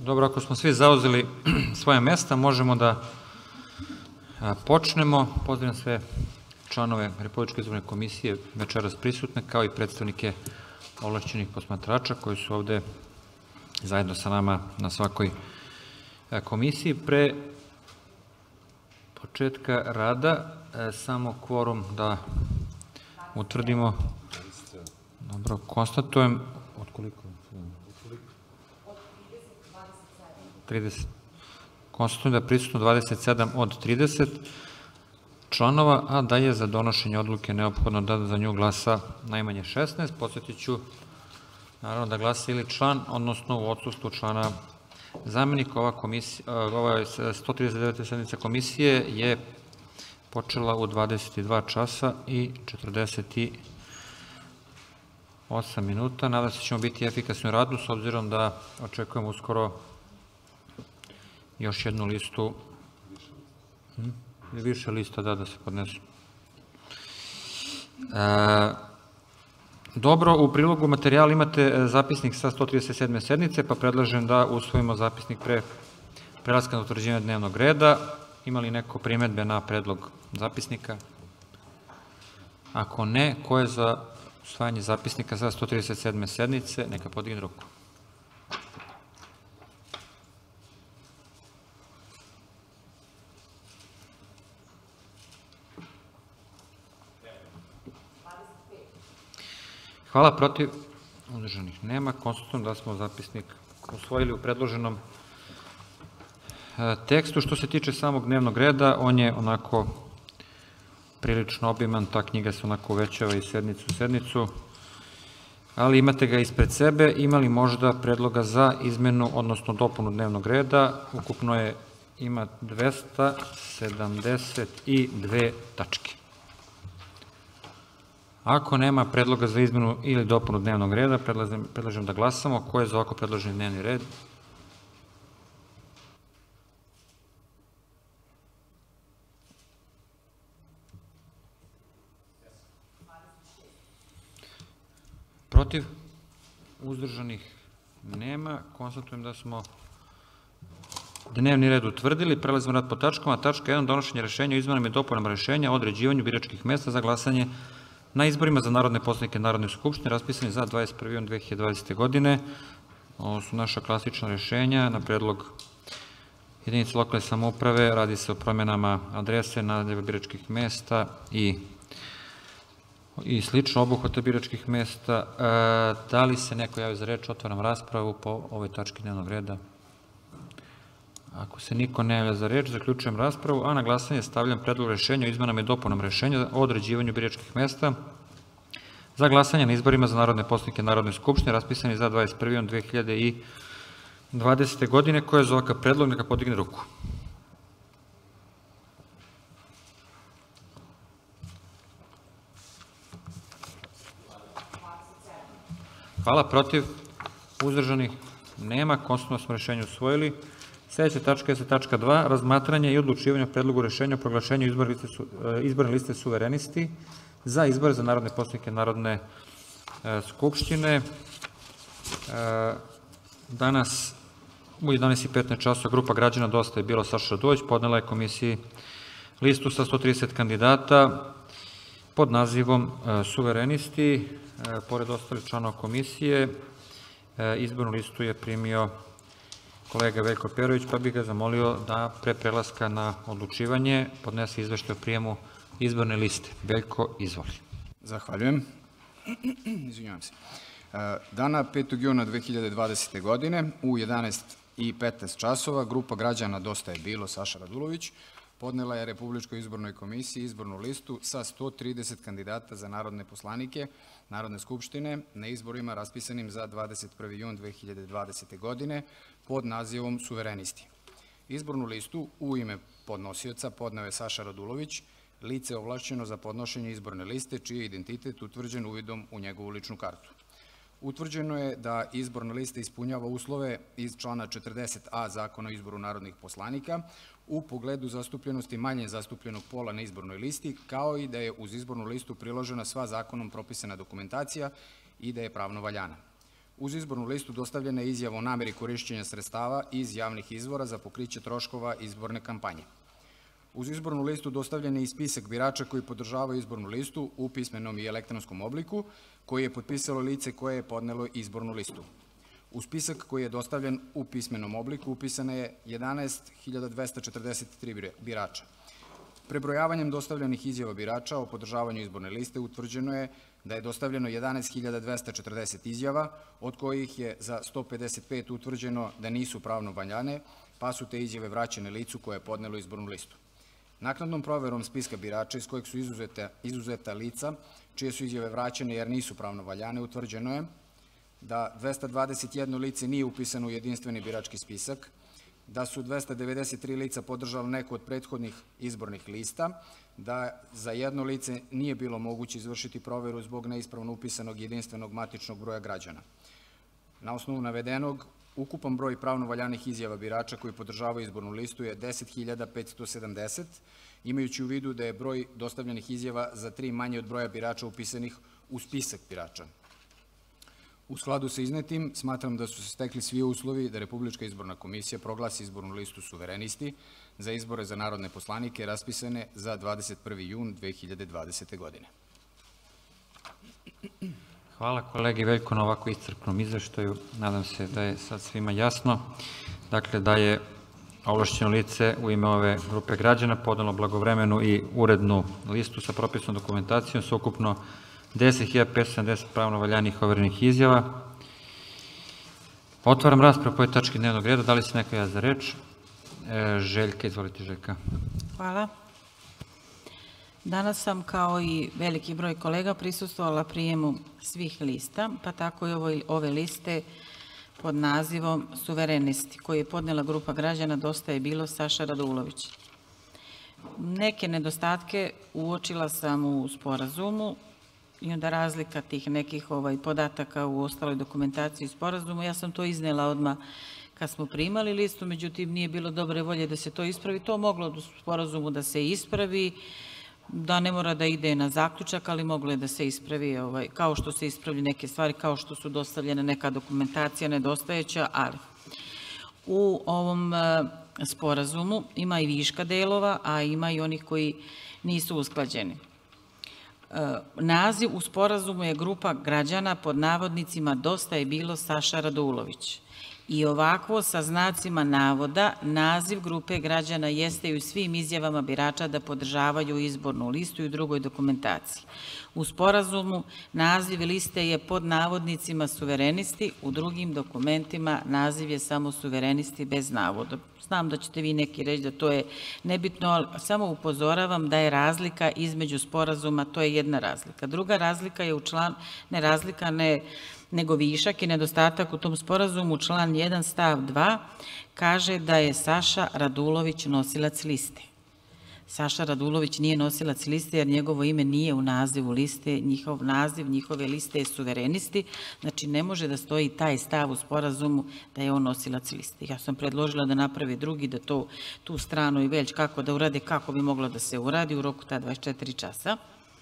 Dobro, ako smo svi zauzeli svoje mesta, možemo da počnemo. Pozdravljam sve članove Republičke izborne komisije večeras prisutne, kao i predstavnike ovlašćenih posmatrača koji su ovde zajedno sa nama na svakoj komisiji. Pre početka rada samo kvorum da utvrdimo. Dobro, konstatujem. Od koliko? 30. Konstatujem da je prisutno 27 od 30 članova, a da je za donošenje odluke neophodno da za nju glasa najmanje 16. Podsjetit ću, naravno, da glasa ili član, odnosno u odsustvu člana zamenika. Ova 139. sednica komisije je počela u 22 časa i 48 minuta. Nadam se da ćemo biti efikasni u radu, s obzirom da očekujemo uskoro još jednu listu, više lista da se podnesu. Dobro, u prilogu materijala imate zapisnik sa 137. sednice, pa predlažem da usvojimo zapisnik pre prelaska na utvrđivanje dnevnog reda. Ima li neko primedbe na predlog zapisnika? Ako ne, ko je za usvajanje zapisnika sa 137. sednice, neka podigne ruku. Hvala, protiv, uzdržanih nema. Konstatujem da smo zapisnik usvojili u predloženom tekstu. Što se tiče samog dnevnog reda, on je onako prilično obiman, ta knjiga se onako uvećava iz sednicu u sednicu, ali imate ga ispred sebe. Ima li možda predloga za izmenu, odnosno dopunu dnevnog reda? Ukupno ima 272 tačke. Ako nema predloga za izmenu ili dopunu dnevnog reda, predlažem da glasamo. Ko je za ovako predloženi dnevni red? Protiv? Uzdržanih nema. Konstatujem da smo dnevni red utvrdili. Prelazimo rad po tačkama. Tačka 1. Donošenje rešenja o izmenama i dopunama rešenja o određivanju biračkih mesta za glasanje na izborima za narodne poslanike Narodne skupštine raspisani za 21. jun 2020. godine. Ovo su naša klasična rešenja na predlog jedinice lokalne samouprave. Radi se o promjenama adrese, naziva biračkih mesta i slično, obuhvata biračkih mesta. Da li se neko javi za reč? Otvaram raspravu po ovoj tački dnevnog reda. Ako se niko ne javlja za reč, zaključujem raspravu, a na glasanje stavljam predlog rešenja o izmenama i dopunama rešenja o određivanju biračkih mesta za glasanje na izborima za narodne poslanike Narodne skupštine raspisani za 21. jun 2020. godine. Ko je za ovakav predlog, neka podigne ruku. Hvala, protiv, uzdržanih nema. Konstatujem da smo rešenje usvojili. Sljedeća tačka je tačka 2. Razmatranje i odlučivanje o predlogu rešenja o proglašenju izborne liste suverenisti za izbore za narodne poslanike Narodne skupštine. Danas u 11:15 časova grupa građana Dosta je bilo Saša Radulović podnela je komisiji listu sa 130 kandidata pod nazivom Suverenisti. Pored ostalih članova komisije, izbornu listu je primio kolega Veljko Perović, pa bih ga zamolio da pre prelaska na odlučivanje podnese izveštaj o prijemu izborne liste. Veljko, izvoli. Zahvaljujem. Izvinjavam se. Dana 5. juna 2020. godine u 11:15 časova grupa građana Dosta je bilo Saša Radulović podnela je Republičkoj izbornoj komisiji izbornu listu sa 130 kandidata za narodne poslanike Narodne skupštine na izborima raspisanim za 21. jun 2020. godine pod nazivom Suverenisti. Izbornu listu u ime podnosioca podneo je Saša Radulović, lice ovlašćeno za podnošenje izborne liste, čiji je identitet utvrđen uvidom u njegovu ličnu kartu. Utvrđeno je da izborna lista ispunjava uslove iz člana 40a Zakona o izboru narodnih poslanika u pogledu zastupljenosti manje zastupljenog pola na izbornoj listi, kao i da je uz izbornu listu priložena sva zakonom propisana dokumentacija i da je pravno valjana. Uz izbornu listu dostavljena je izjava o nameri korišćenja sredstava iz javnih izvora za pokriće troškova izborne kampanje. Uz izbornu listu dostavljen je i spisak birača koji podržavaju izbornu listu u pismenom i elektronskom obliku, koji je potpisalo lice koje je podnelo izbornu listu. U spisak koji je dostavljen u pismenom obliku upisana je 11.243 birača. Prebrojavanjem dostavljenih izjava birača o podržavanju izborne liste utvrđeno je da je dostavljeno 11.240 izjava, od kojih je za 155 utvrđeno da nisu pravno valjane, pa su te izjave vraćene licu koje je podnelo izbornu listu. Naknadnom proverom spiska birača iz kojeg su izuzeta lica, čije su izjave vraćene jer nisu pravno valjane, utvrđeno je da 221 lice nije upisano u jedinstveni birački spisak, da su 293 lica podržala neku od prethodnih izbornih lista, da za jedno lice nije bilo moguće izvršiti proveru zbog neispravno upisanog jedinstvenog matičnog broja građana. Na osnovu navedenog, ukupan broj pravno valjanih izjava birača koji podržavaju izbornu listu je 10.570, imajući u vidu da je broj dostavljenih izjava za 3 manje od broja birača upisanih u spisak birača. U skladu sa iznetim, smatram da su se stekli svi uslovi da Republička izborna komisija proglasi izbornu listu suverenisti za izbore za narodne poslanike raspisane za 21. jun 2020. godine. Hvala kolegi Veljko na ovako iscrpnom izveštaju. Nadam se da je sad svima jasno. Dakle, da je ovlašćeno lice u ime ove grupe građana podalo blagovremenu i urednu listu sa propisnom dokumentacijom sa ukupno 10.570 pravno valjanih overenih izjava. Otvaram raspravu po ovoj tački dnevnog reda. Da li se neko javlja za reč? Željka, izvolite Željka. Hvala. Danas sam kao i veliki broj kolega prisustvovala prijemu svih lista, pa tako i ove liste pod nazivom Suverenisti, koji je podnela grupa građana Dosta je bilo Saša Radulović. Neke nedostatke uočila sam u sporazumu i onda razlika tih nekih podataka u ostaloj dokumentaciji sporazuma. Ja sam to iznela odmah kad smo primali listu, međutim nije bilo dobre volje da se to ispravi. To moglo u sporazumu da se ispravi, da ne mora da ide na zaključak, ali moglo je da se ispravi, kao što se ispravi neke stvari, kao što su dostavljene neka dokumentacija nedostajeća, ali u ovom sporazumu ima i viška delova, a ima i onih koji nisu usklađeni. Naziv u sporazumu je grupa građana pod navodnicima Dosta je bilo Saša Radulović. I ovakvo sa znacima navoda naziv grupe građana jeste i u svim izjavama birača da podržavaju izbornu listu i u drugoj dokumentaciji. U sporazumu naziv liste je pod navodnicima Suverenisti, u drugim dokumentima naziv je samo Suverenisti bez navoda. Znam da ćete vi neki reći da to je nebitno, ali samo upozoravam da je razlika između sporazuma, to je jedna razlika. Druga razlika je nego višak i nedostatak u tom sporazumu, član 1 stav 2 kaže da je Saša Radulović nosilac liste. Saša Radulović nije nosilac liste jer njegovo ime nije u nazivu liste, njihov naziv njihove liste je Suverenisti, znači ne može da stoji taj stav u sporazumu da je on nosilac liste. Ja sam predložila da napravi drugi, da tu stranu i već kako da urade, kako bi moglo da se uradi u roku ta 24 časa.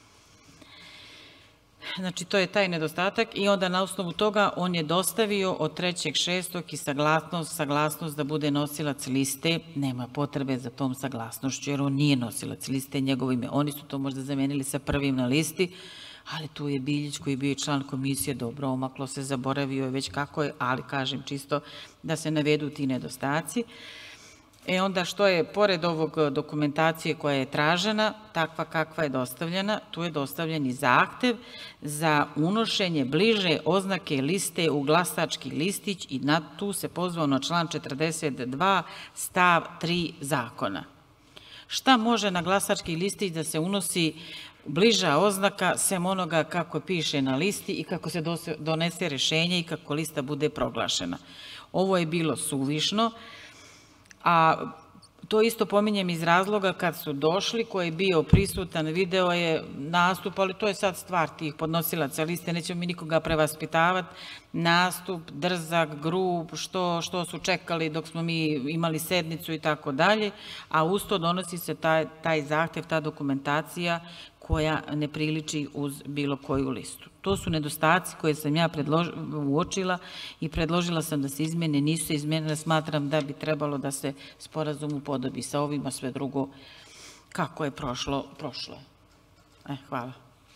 Znači, to je taj nedostatak i onda na osnovu toga on je dostavio od 3.6. i saglasnost da bude nosilac liste. Nema potrebe za tom saglasnošću jer on nije nosilac liste, njegovo ime. Oni su to možda zamenili sa prvim na listi, ali tu je Biljić koji je bio član komisije, dobro, omaklo se, zaboravio je već kako je, ali kažem čisto da se navedu ti nedostaci. Onda što je, pored ovog dokumentacije koja je tražena, takva kakva je dostavljena, tu je dostavljen i zahtev za unošenje bliže oznake liste u glasački listić i tu se pozvao na član 42 stav 3 zakona. Šta može na glasački listić da se unosi bliža oznaka sem onoga kako piše na listi i kako se donese rešenje i kako lista bude proglašena? Ovo je bilo suvišno. A to isto pominjem iz razloga kad su došli, ko je bio prisutan, video je nastup, ali to je sad stvar tih podnosilaca liste, nećemo mi nikoga prevaspitavati, nastup, drzak, grub, što su čekali dok smo mi imali sednicu i tako dalje, a uz to donosi se taj zahtev, ta dokumentacija koja ne priliči uz bilo koju listu. To su nedostaci koje sam ja uočila i predložila sam da se izmene, nisu se izmenile, smatram da bi trebalo da se sporazum upodobi sa ovima, sve drugo kako je prošlo. Hvala.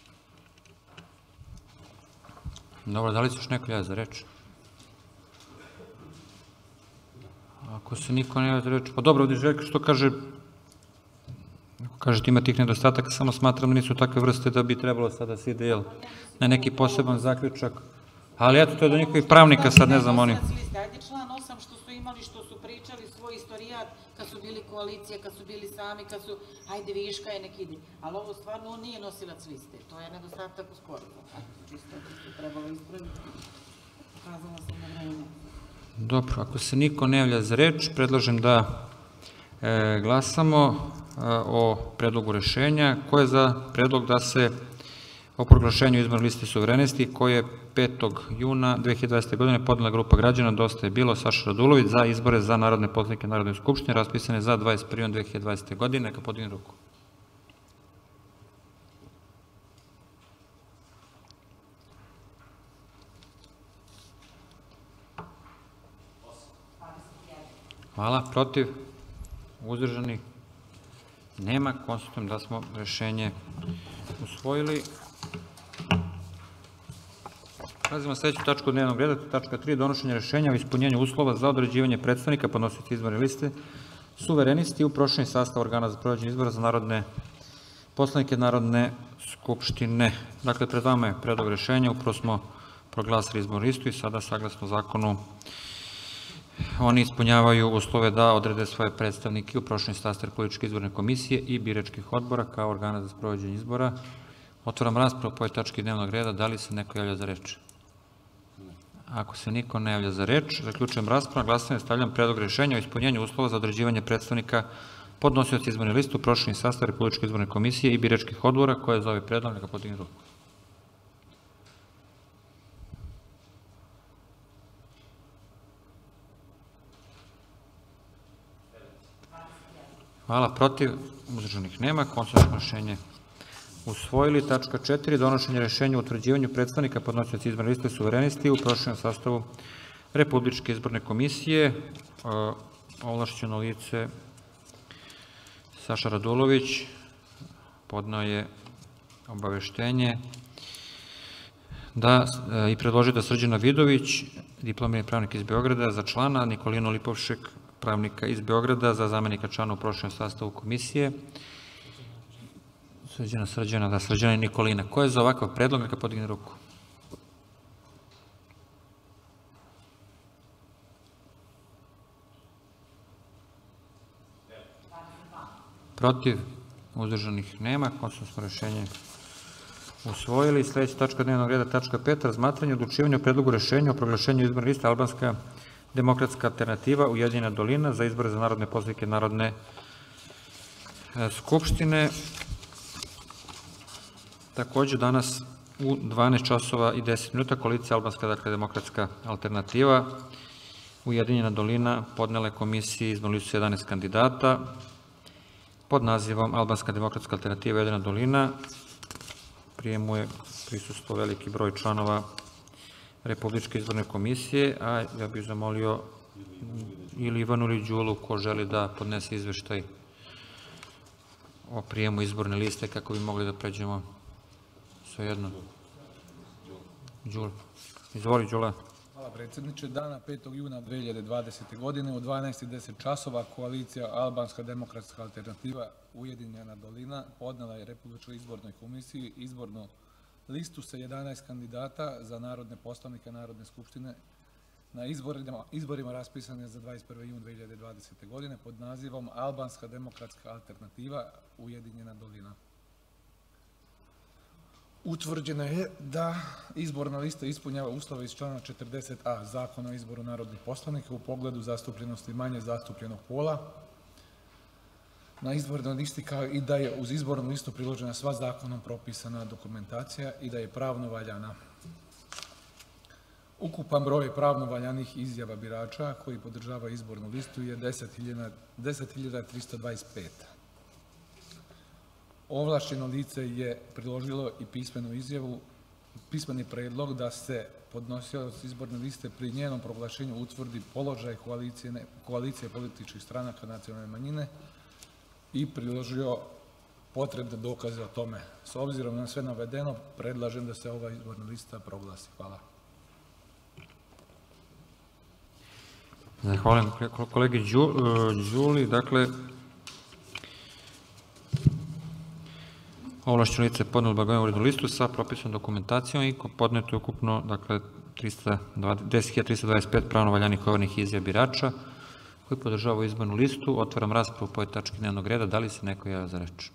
Dobro, da li se još neko javlja za reč? Ako se niko ne javlja za reč, pa dobro, ovdje Željko što kaže, ako kažete ima tih nedostataka, samo smatram da nisu takve vrste da bi trebalo sada se ide na neki poseban zaključak, ali eto, to je do njihovih pravnika, sad ne znam oni. Ajde član 8 što su imali, što su pričali svoj istorijat, kad su bili koalicije, kad su bili sami, kad su, ajde viška je nek ide, ali ovo stvarno on nije nosilac liste, to je nedostatak u sporazumu, čisto to trebalo ispraviti, ukazala sam na vreme. Dobro, ako se niko ne javlja za reč, predlažem da glasamo o predlogu rešenja. Ko je za predlog da se o proglašenju izborne liste suverenisti koje je 5. juna 2020. godine podnela grupa građana Dosta je bilo, Saša Radulović, za izbore za narodne poslanike Narodne skupštine raspisane za 21. jun 2020. godine? Neka podigne ruku. Hvala. Protiv? Uzdržanih? Nema. Konstatujem da smo rešenje usvojili. Prelazimo na sledeću tačku dnevnog reda, tačka 3, donošenje rešenja o ispunjenju uslova za određivanje predstavnika podnosioca izborne liste suverenisti u prošireni sastav organa za sprovođenje izbora za narodne poslanike Narodne skupštine. Dakle, pred vama je predlog rešenja, upravo smo proglasili izbornu listu i sada, saglasno zakonu, oni ispunjavaju uslove da odrede svoje predstavnike u prošireni sastav Republičke izborne komisije i biračkih odbora kao organa za sprovođenje izbora. Otvaram raspravu po ovoj tački dnevnog reda. Da li se neko javlja za reč? Ako se niko ne javlja za reč, zaključujem raspravu. Na glasanje stavljam predlog rešenja o ispunjenju uslova za određivanje predstavnika podnosioca izborne liste u prošireni sastav Republičke izborne komisije i biračkih odbora. Ko je za ovaj predlog? Neka podigne ruku. Hvala. Protiv? Uzdržanih nema. Konstatujem rešenje usvojili. Tačka 4. Donošenje rešenja o utvrđivanju predstavnika podnosioca izborne liste suverenisti u proširenom sastavu Republičke izborne komisije. Ovlašćeno lice Saša Radulović podneo je obaveštenje i predložio da Srđana Vidović, diplomirani pravnik iz Beograda, za člana, Nikolinu Lipovšek, pravnika iz Beograda, za zamenika člana u proširenom sastavu komisije. Srđana i Nikolina. Ko je za ovakav predlog? Neka podigne ruku. Protiv? Uzdržanih nema. Konstatujem smo rešenje usvojili. Sledeća tačka dnevnog reda, tačka 5. Razmatranje i odlučivanje o predlogu rešenja o proglašenju izborne liste Albanska demokratska alternativa Ujedinjena dolina za izbore za narodne poslanike Narodne skupštine. Takođe danas u 12 časova i 10 minuta koalicija Albanska demokratska alternativa Ujedinjena dolina podnela je komisiji izbornu listu 11 kandidata pod nazivom Albanska demokratska alternativa Ujedinjena dolina. Prijemu je prisustvo veliki broj članova Republičke izborne komisije, a ja bih zamolio ili Ivanu ili Đulu ko želi da podnese izveštaj o prijemu izborne liste kako bi mogli da pređemo svejedno. Đula. Izvoli, Đula. Hvala predsjedniče. Dana 5. juna 2020. godine u 12:10 časova koalicija Albanska demokratska alternativa Ujedinjena dolina podnela je Republičkoj izbornoj komisiji izbornu listu sa 11 kandidata za narodne poslanike Narodne skupštine na izborima raspisane za 21. jun 2020. godine pod nazivom Albanska demokratska alternativa Ujedinjena dolina. Utvrđeno je da izborna lista ispunjava uslove iz člana 40a Zakona o izboru narodnih poslanika u pogledu zastupljenosti manje zastupljenog pola na izbornoj listi, kao i da je uz izbornu listu priložena sva zakonom propisana dokumentacija i da je pravno valjana. Ukupan broj pravno valjanih izjava birača koji podržava izbornu listu je 10.325. Ovlašćeno lice je priložilo i pismenu izjavu, pismeni predlog da se podnosioc izborne liste pri njenom proglašenju utvrdi položaj koalicije političkih stranaka nacionalne manjine i priložio potrebne dokaze o tome. S obzirom na sve navedeno, predlažem da se ova izborna lista proglasi. Hvala. Zahvaljujem kolegi Đuli. Dakle, ovlašćeno lice je podnelo blagojnu urednu listu sa propisom dokumentacijom i podneto je ukupno, dakle, 10.325 pravno valjanih overenih izjava birača koji podržavaju izbornu listu. Otvaram raspravu po ovoj tački dnevnog reda. Da li se neko javlja za reč?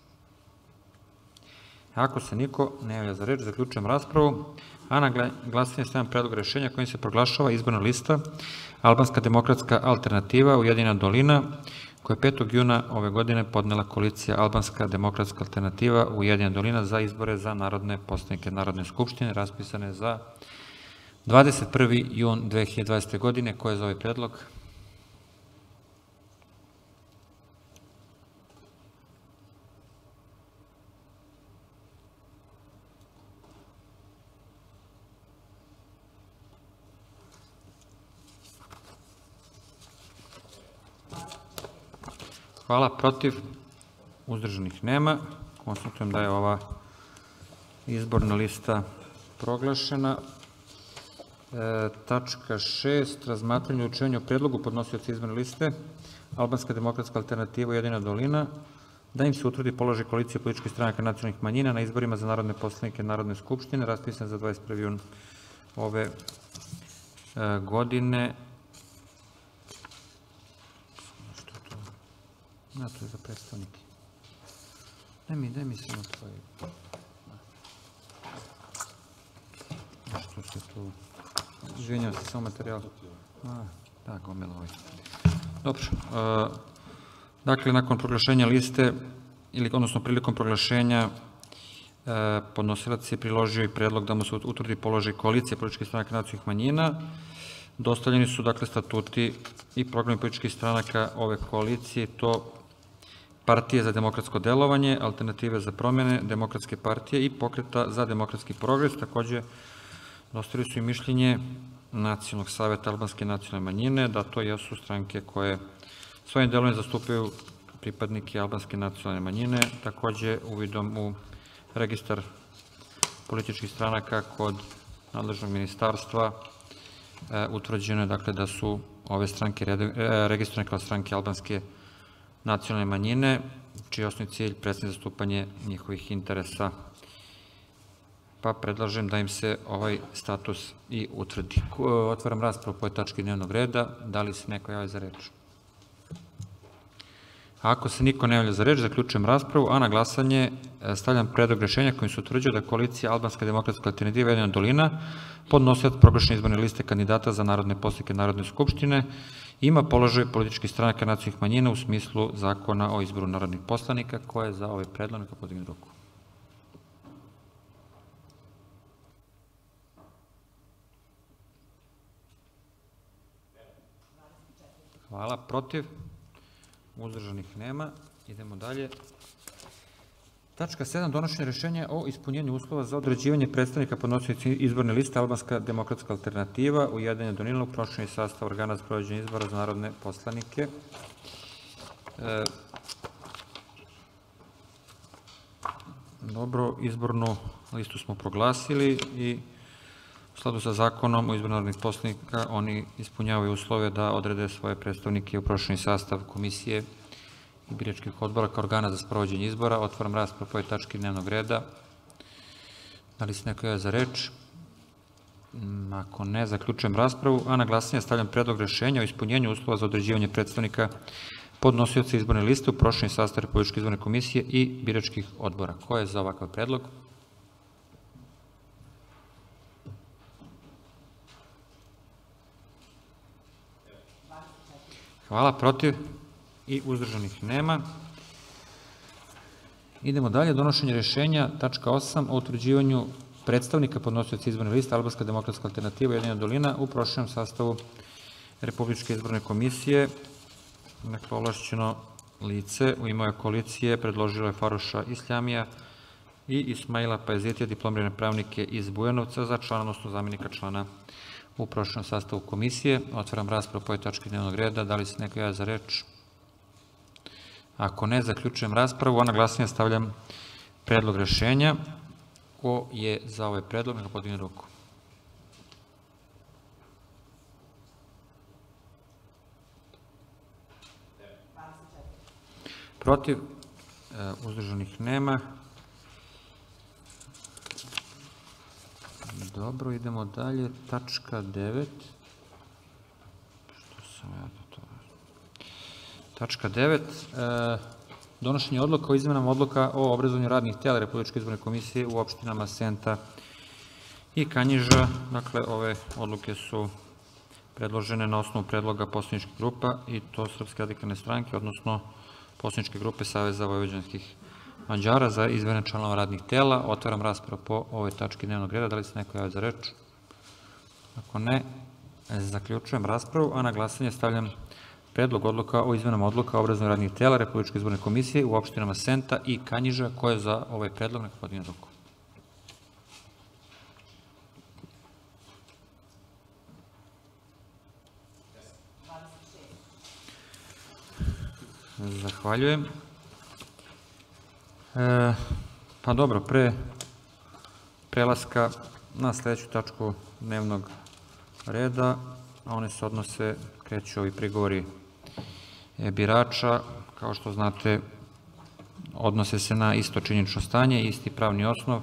Ako se niko ne javlja za reč, zaključujem raspravu, a na glasanje stavljam predlog rešenja kojim se proglašava izborna lista Albanska demokratska alternativa Ujedinjena dolina, koja je 5. juna ove godine podnela koalicija Albanska demokratska alternativa Ujedinjena dolina za izbore za narodne poslanike Narodne skupštine, raspisane za 21. jun 2020. godine. Ko je za ovaj predlog? Hvala. Protiv? Uzdržanih nema. Konstatujem da je ova izborna lista proglašena. Tačka 6. Razmatranje i odlučivanje o predlogu podnosioca izborne liste Albanska demokratska alternativa Ujedinjena dolina, da im se utvrdi položaj koalicije političkih stranaka nacionalnih manjina na izborima za narodne poslanike Narodne skupštine, raspisan za 21. jun ove godine. To je za predstavnike. Daj mi samo tvoje. Što se tu... Izvinjam se, samo materijal. Da, gomila ovaj. Dobro. Dakle, nakon proglašenja liste, odnosno prilikom proglašenja, podnosilac je priložio i predlog da mu se utvrdi položaj koalicije političkih stranaka nacionalnih manjina. Dostavljeni su, dakle, statuti i programi političkih stranaka ove koalicije, to Partije za demokratsko delovanje, Alternative za promjene, Demokratske partije i Pokreta za demokratski progres. Takođe, dostavili su i mišljenje Nacionalnog saveta albanske nacionalne manjine, da to jesu stranke koje svojim delom zastupaju pripadnike albanske nacionalne manjine. Takođe, uvidom u registar političkih stranaka kod nadležnog ministarstva utvrđeno je, dakle, da su ove stranke registrovane kao stranke albanske nacionalne manjine, čiji je osnovni cilj predstavljanje zastupanje njihovih interesa. Pa predlažem da im se ovaj status i utvrdi. Otvaram raspravu po ovoj tački dnevnog reda. Da li se neko javlja za reč? Ako se niko ne javlja za reč, zaključujem raspravu, a na glasanje stavljam predlog rešenja kojim se utvrđuje da koalicija Albanska demokratska alternativa Ujedinjena dolina, podnosilac proglašene izborne liste kandidata za narodne poslanike Narodne skupštine, ima položaj političkih stranaka nacionalnih manjina u smislu zakona o izboru narodnih poslanika. Ko je za ovaj predlog? Neka podigne ruku. Hvala. Protiv? Uzdržanih nema. Idemo dalje. Tačka 7. Donošenje rešenja o ispunjenju uslova za određivanje predstavnika podnosioca izborne liste Albanska demokratska alternativa Ujedinjena dolina u prošireni sastav organa za sprovođenje izbora za narodne poslanike. Dobro, izbornu listu smo proglasili i u skladu sa zakonom o izboru narodnih poslanika oni ispunjavaju uslove da odrede svoje predstavnike u prošireni sastav komisije i biračkih odbora kao organa za sprovođenje izbora. Otvaram raspravu po ovoj tački dnevnog reda. Da li se neko javlja za reč? Ako ne, zaključujem raspravu, a na glasanje stavljam predlog rešenja o ispunjenju uslova za određivanje predstavnika podnosioca izborne liste u prošireni sastav Republičke izborne komisije i biračkih odbora. Ko je za ovakav predlog? Hvala. Protiv? I uzdržanih nema. Idemo dalje. Donošenje rešenja, tačka 8, o utvrđivanju predstavnika podnosioca izborne liste Albanska demokratska alternativa Ujedinjena dolina u proširenom sastavu Republičke izborne komisije. Dakle, ovlašćeno lice u ime koalicije predložilo je Faroša Isljamija i Ismaila Pajezitija, diplomirane pravnike iz Bujanovca, za člana, odnosno zamjenika člana u prošlom sastavu komisije. Otvaram raspravu po ovoj tački dnevnog reda. Da li se neko javlja za reč? Ako ne, zaključujem raspravu, a na glasanje stavljam predlog rešenja. Ko je za ovaj predlog, neka podigne ruku. Protiv? Uzdržanih nema. Dobro, idemo dalje. Tačka 9. Tačka 9. Donošenje odluka o izmenama odluka o obrazovanju radnih tela Republičke izborne komisije u opštinama Senta i Kanjiža. Dakle, ove odluke su predložene na osnovu predloga poslaničkih grupa i to Srpske radikalne stranke, odnosno poslaničke grupe Saveza vojvođanskih Mađara za izmene članova radnih tela. Otvaram raspravu po ovoj tački dnevnog reda. Da li se neko javlja za reč? Ako ne, zaključujem raspravu, a na glasanje stavljam predlog odluka o izmenama odluka o obrazovanju radnih tela Republičke izborne komisije u opštinama Senta i Kanjiža. Ko je za ovaj predlog, neka podigne ruku. Zahvaljujem. Pa dobro, pre prelaska na sledeću tačku dnevnog reda, a one se odnose, kreću ovi prigovori birača, kao što znate, odnose se na isto činjenično stanje, isti pravni osnov,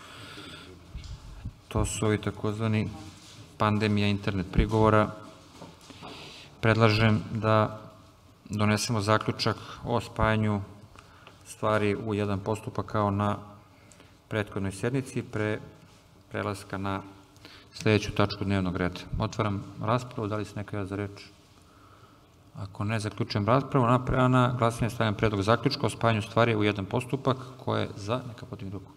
to su ovi takozvani pandemija internet prigovora. Predlažem da donesemo zaključak o spajanju stvari u jedan postupak kao na prethodnoj sednici pre prelaska na sledeću tačku dnevnog reda. Otvaram raspravu, da li se neko javlja za reč? Ako ne, zaključujem raspravu, a na glasanje stavljam predlog zaključka o spajanju stvari u jedan postupak. Ko je za, neka podigne ruku.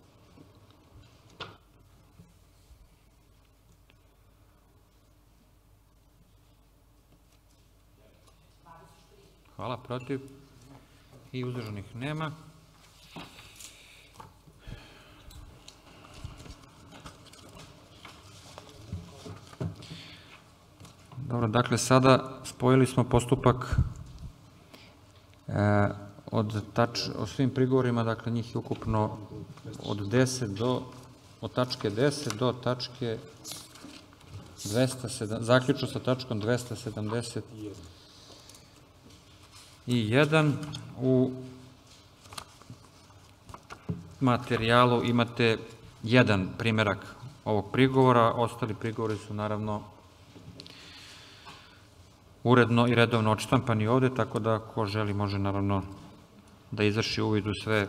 Hvala, protiv? I uzdržanih nema. Dobro, dakle, sada spojili smo postupak o svim prigovorima, dakle, njih je ukupno od tačke 10 do tačke 270, zaključno sa tačkom 271. U materijalu imate jedan primerak ovog prigovora, ostali prigovori su naravno uredno i redovno odštampani ovde, tako da ko želi može naravno da izvrši uvid u sve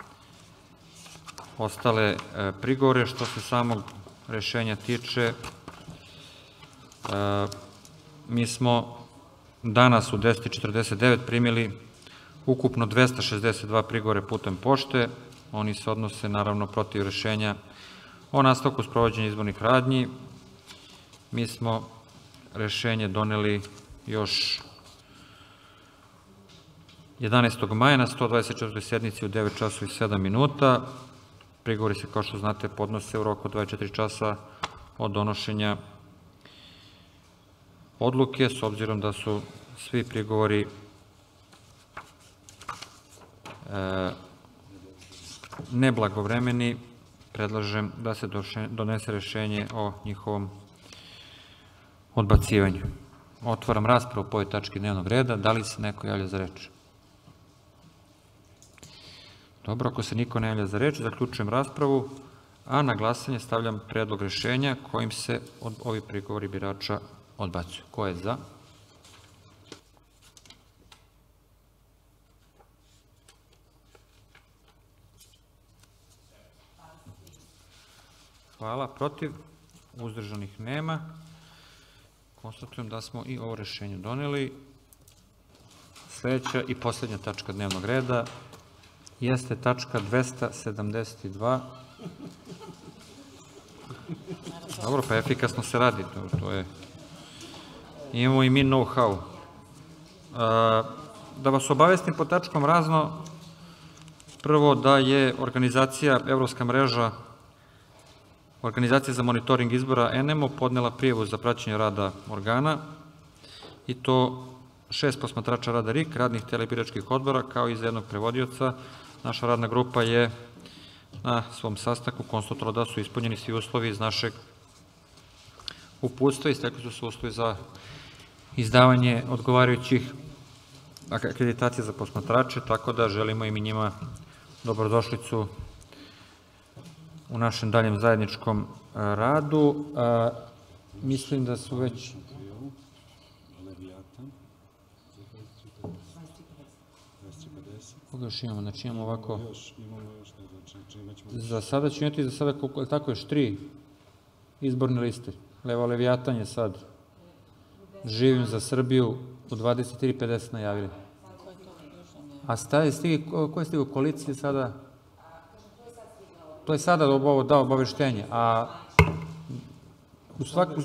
ostale prigovore. Što se samog rešenja tiče, mi smo danas u 10:49 primili ukupno 262 prigovore putem pošte. Oni se odnose naravno protiv rešenja o nastavku sprovođenja izbornih radnji. Mi smo rešenje doneli još 11. maja na 124. sednici u 9 časova i 7 minuta. Prigovori se, kao što znate, podnose u roku od 24 časa od donošenja odluke. S obzirom da su svi prigovori neblagovremeni, predlažem da se donese rešenje o njihovom odbacivanju. Otvaram raspravu po ovoj tački dnevnog reda. Da li se neko javlja za reč? Dobro, ako se niko ne javlja za reč, zaključujem raspravu, a na glasanje stavljam predlog rešenja kojim se ovi prigovori birača odbacuju. Ko je za? Hvala. Protiv? Uzdržanih nema. Konstatujem da smo i ovo rešenje doneli. Sledeća i poslednja tačka dnevnog reda jeste tačka 272. Dobro, pa efikasno se radi. Imamo i mi know-how. da vas obavestim po tačkom razno, prvo da je organizacija, Evropska mreža, Organizacija za monitoring izbora ENEMO podnela prijavu za praćenje rada organa i to 6 posmatrača rada RIK, radnih tela i biračkih odbora, kao i za jednog prevodioca. Naša radna grupa je na svom sastanku konstatovala da su ispunjeni svi uslovi iz našeg uputstva i stekli su se uslovi za izdavanje odgovarajućih akreditacija za posmatrače, tako da želimo im i njima dobrodošlicu u našem daljem zajedničkom radu. Mislim da su već... Koga još imamo? Znači imamo ovako... Za sada ću imati, tako još 3 izborne liste. Levo Leviatan je sad Živim za Srbiju u 23:50 najavili. A ko je stigao koalicije sada? To je sada dao obaveštenje, a u svaku...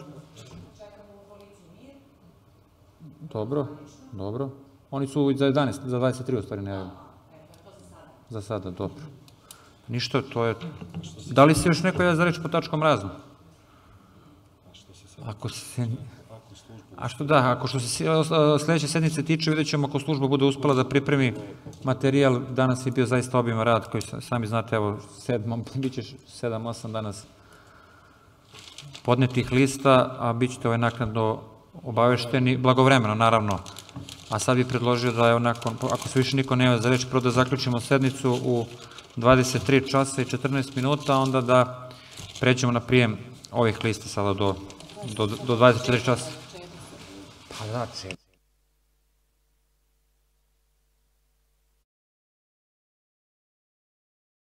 Dobro. Oni su za 11, za 23 u stvari najavili. Za sada, dobro. Ništa, to je... Da li se još neko javlja za reč po tačkom razno? Ako se... Ako što se sledeće sednice tiče, vidjet ćemo ako služba bude uspela da pripremi materijal. Danas je bio zaista obiman rad koji sami znate, evo, bit će 7-8 danas podnetih lista, a bit ćete naknadno obavešteni, blagovremeno naravno. A sad bih predložio da, ako se više niko ne javlja za reč, prvo da zaključimo sednicu u 23 časa i 14 minuta, onda da pređemo na prijem ovih lista sada do 24 časa. Pa da,